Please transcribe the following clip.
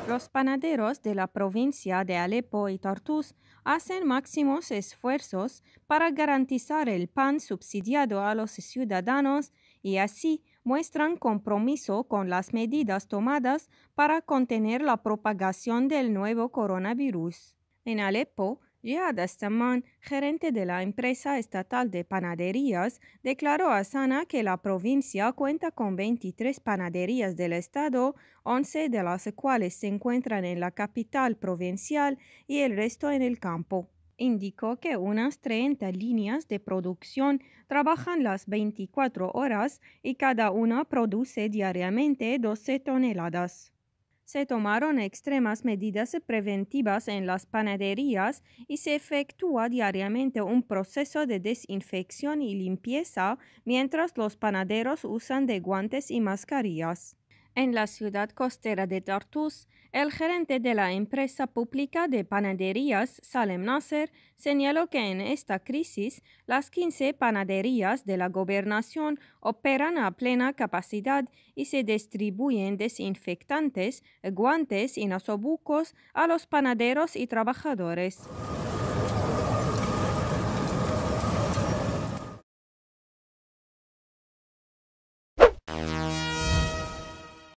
Los panaderos de la provincia de Alepo y Tartus hacen máximos esfuerzos para garantizar el pan subsidiado a los ciudadanos y así muestran compromiso con las medidas tomadas para contener la propagación del nuevo coronavirus. En Alepo, Jihad Astaman, gerente de la empresa estatal de panaderías, declaró a Sana que la provincia cuenta con 23 panaderías del estado, 11 de las cuales se encuentran en la capital provincial y el resto en el campo. Indicó que unas 30 líneas de producción trabajan las 24 horas y cada una produce diariamente 12 toneladas. Se tomaron extremas medidas preventivas en las panaderías y se efectúa diariamente un proceso de desinfección y limpieza mientras los panaderos usan de guantes y mascarillas. En la ciudad costera de Tartus, el gerente de la empresa pública de panaderías, Salem Nasser, señaló que en esta crisis las 15 panaderías de la gobernación operan a plena capacidad y se distribuyen desinfectantes, guantes y nasobucos a los panaderos y trabajadores.